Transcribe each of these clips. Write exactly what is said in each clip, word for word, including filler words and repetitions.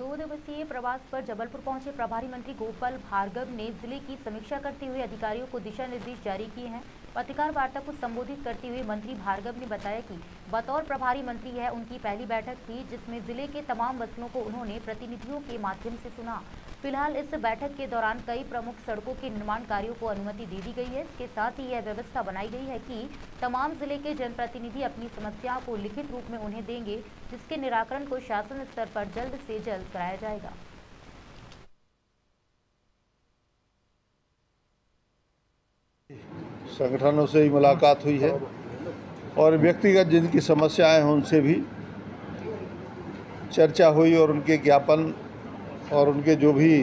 दो दिवसीय प्रवास पर जबलपुर पहुंचे प्रभारी मंत्री गोपाल भार्गव ने जिले की समीक्षा करते हुए अधिकारियों को दिशा निर्देश जारी किए हैं। पत्रकार वार्ता को संबोधित करते हुए मंत्री भार्गव ने बताया कि बतौर प्रभारी मंत्री है उनकी पहली बैठक थी, जिसमें जिले के तमाम मसलों को उन्होंने प्रतिनिधियों के माध्यम से सुना। फिलहाल इस बैठक के दौरान कई प्रमुख सड़कों के निर्माण कार्यों को अनुमति दे दी गई है। इसके साथ ही यह व्यवस्था बनाई गई है कि तमाम जिले के जनप्रतिनिधि अपनी समस्याओं को लिखित रूप में उन्हें देंगे, जिसके निराकरण को शासन स्तर पर जल्द से जल्द कराया जाएगा। संगठनों से ही मुलाकात हुई है और व्यक्तिगत जिनकी समस्याएं हैं उनसे भी चर्चा हुई और उनके ज्ञापन और उनके जो भी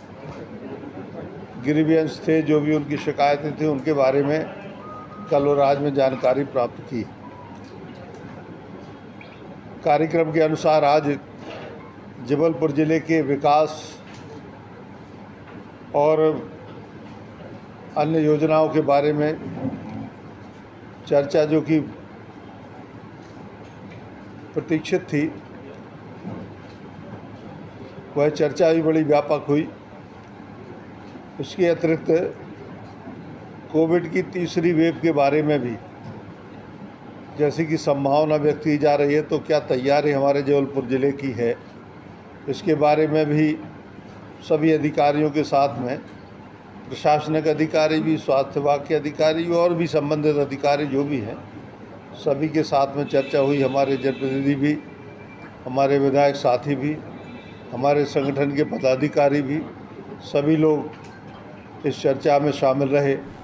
ग्रीवियंस थे, जो भी उनकी शिकायतें थी, उनके बारे में कल और आज में जानकारी प्राप्त की। कार्यक्रम के अनुसार आज जबलपुर जिले के विकास और अन्य योजनाओं के बारे में चर्चा जो कि प्रतीक्षित थी, वह चर्चा भी बड़ी व्यापक हुई। इसके अतिरिक्त कोविड की तीसरी वेव के बारे में भी जैसी कि संभावना व्यक्त की जा रही है, तो क्या तैयारी हमारे जबलपुर ज़िले की है, इसके बारे में भी सभी अधिकारियों के साथ में प्रशासनिक अधिकारी भी, स्वास्थ्य विभाग के अधिकारी और भी संबंधित अधिकारी जो भी हैं, सभी के साथ में चर्चा हुई। हमारे जनप्रतिनिधि भी, हमारे विधायक साथी भी, हमारे संगठन के पदाधिकारी भी, सभी लोग इस चर्चा में शामिल रहे।